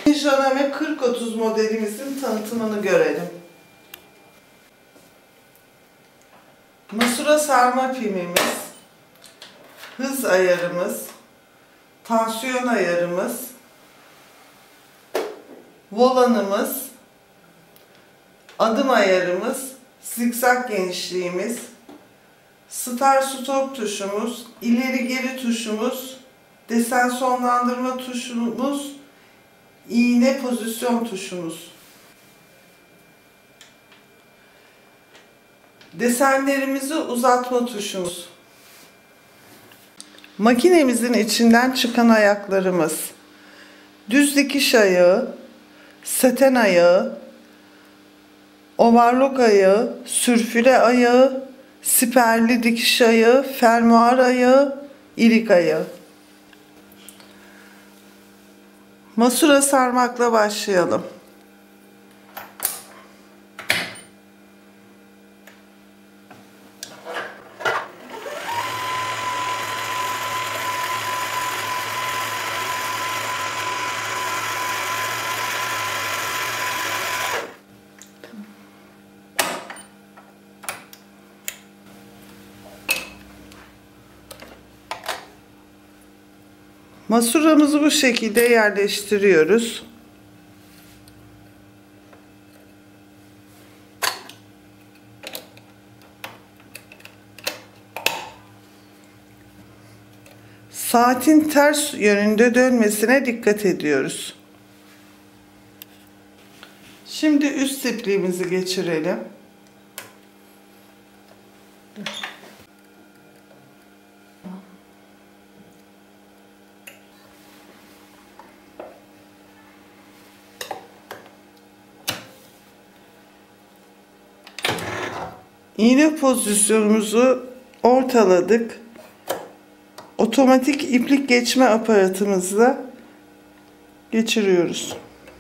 Janame 4030 modelimizin tanıtımını görelim. Masura sarma pimimiz, hız ayarımız, tansiyon ayarımız, volanımız, adım ayarımız, zikzak genişliğimiz, start stop tuşumuz, ileri geri tuşumuz, desen sonlandırma tuşumuz, iğne pozisyon tuşumuz. Desenlerimizi uzatma tuşumuz. Makinemizin içinden çıkan ayaklarımız. Düz dikiş ayağı, saten ayağı, overlock ayağı, sürfüle ayağı, siperli dikiş ayağı, fermuar ayağı, ilik ayağı. Masura sarmakla başlayalım. Masuramızı bu şekilde yerleştiriyoruz. Saatin ters yönünde dönmesine dikkat ediyoruz. Şimdi üst ipliğimizi geçirelim. İğne pozisyonumuzu ortaladık. Otomatik iplik geçme aparatımızla geçiriyoruz.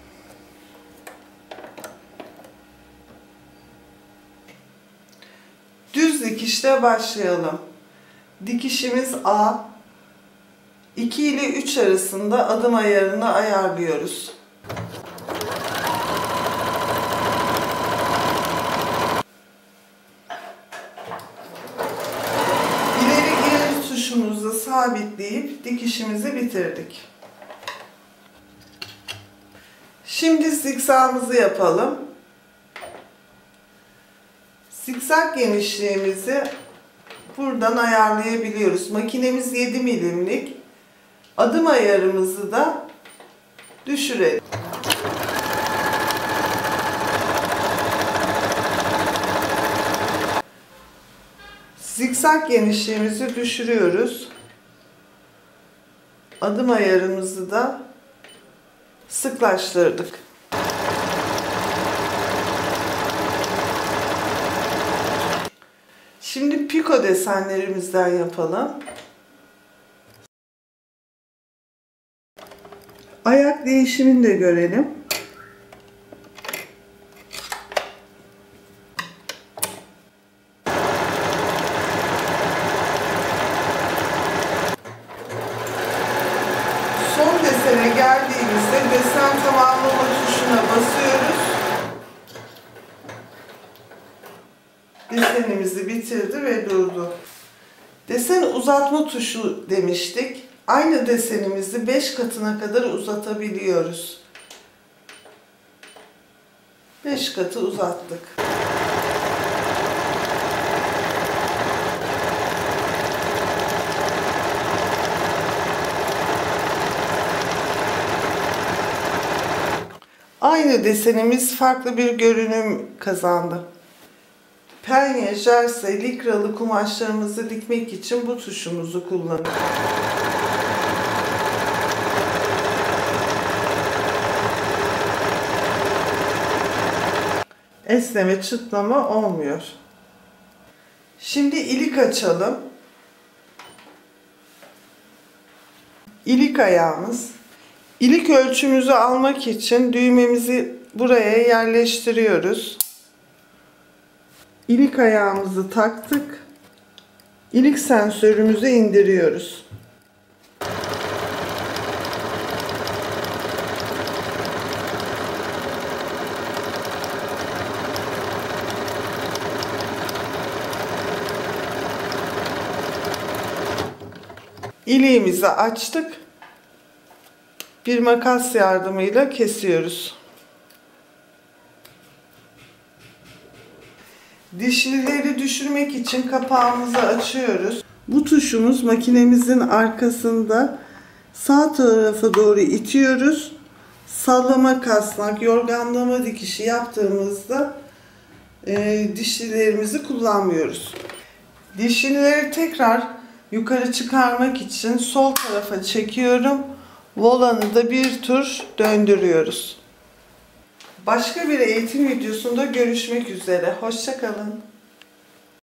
Düz dikişle başlayalım. Dikişimiz A. 2 ile 3 arasında adım ayarını ayarlıyoruz. Tuşumuzla sabitleyip dikişimizi bitirdik. Şimdi zikzağımızı yapalım. Zikzak genişliğimizi buradan ayarlayabiliyoruz. Makinemiz 7 milimlik. Adım ayarımızı da düşürelim. Zikzak genişliğimizi düşürüyoruz. Adım ayarımızı da sıklaştırdık. Şimdi piko desenlerimizden yapalım. Ayak değişimini de görelim. Son desene geldiğimizde desen tamamlama tuşuna basıyoruz. Desenimizi bitirdi ve durdu. Desen uzatma tuşu demiştik. Aynı desenimizi 5 katına kadar uzatabiliyoruz. 5 katı uzattık. Aynı desenimiz farklı bir görünüm kazandı. Penye, jersey, likralı kumaşlarımızı dikmek için bu tuşumuzu kullanıyoruz. Esneme, çıtlama olmuyor. Şimdi ilik açalım. İlik ayağımız. İlik ölçümüzü almak için düğmemizi buraya yerleştiriyoruz. İlik ayağımızı taktık. İlik sensörümüzü indiriyoruz. İliğimizi açtık. Bir makas yardımıyla kesiyoruz. Dişlileri düşürmek için kapağımızı açıyoruz. Bu tuşumuz makinemizin arkasında, sağ tarafa doğru itiyoruz. Sallama kasnak, yorganlama dikişi yaptığımızda dişlilerimizi kullanmıyoruz. Dişlileri tekrar yukarı çıkarmak için sol tarafa çekiyorum. Volanı da bir tur döndürüyoruz. Başka bir eğitim videosunda görüşmek üzere. Hoşça kalın.